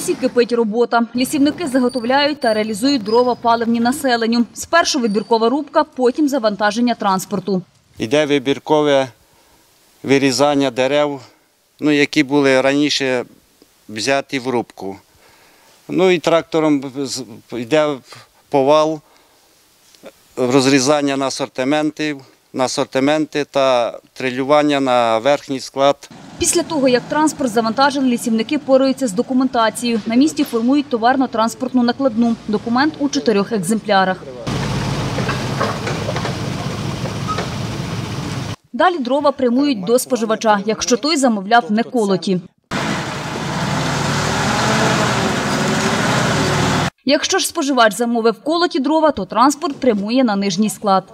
лісі кипить робота. Лісівники заготовляють та реалізують дрова паливні населенню. Спершу вибіркова рубка, потім завантаження транспорту. Йде вибіркове вирізання дерев, які були раніше взяті в рубку. І трактором йде повал, розрізання на асортименти та трилювання на верхній склад. Після того, як транспорт завантажили, лісівники пораються з документацією. На місці формують товарно-транспортну накладну. Документ у 4 екземплярах. Далі дрова прямують до споживача, якщо той замовляв неколоті. Якщо ж споживач замовив колоті дрова, то транспорт прямує на нижній склад.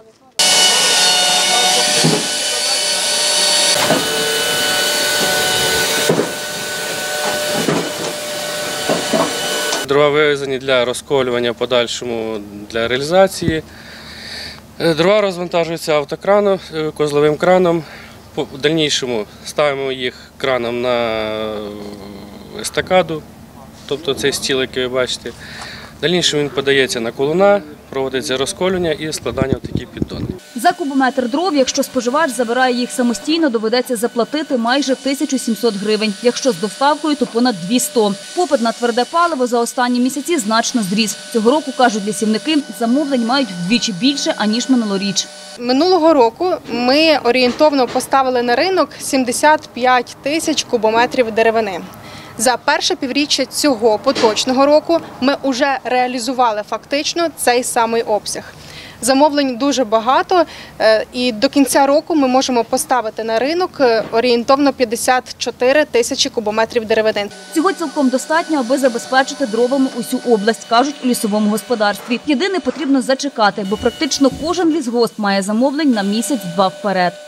Дрова вивезені для розколювання, подальшому для реалізації. Дрова розвантажуються автокраном, козловим краном. В дальнішому ставимо їх краном на естакаду, тобто цей стіл, який ви бачите. В дальнішому він подається на колуна, проводиться розколювання і складання в такі піддони. За кубометр дров, якщо споживач забирає їх самостійно, доведеться заплатити майже 1700 гривень. Якщо з доставкою, то понад 200. Попит на тверде паливо за останні місяці значно зріс. Цього року, кажуть лісівники, замовлень мають вдвічі більше, аніж минулоріч. Минулого року ми орієнтовно поставили на ринок 75 тисяч кубометрів деревини. За перше півріччя цього поточного року ми вже реалізували фактично цей самий обсяг. Замовлень дуже багато, і до кінця року ми можемо поставити на ринок орієнтовно 54 тисячі кубометрів деревини. Цього цілком достатньо, аби забезпечити дровами усю область, кажуть у лісовому господарстві. Єдине, потрібно зачекати, бо практично кожен лісгосп має замовлень на місяць-два вперед.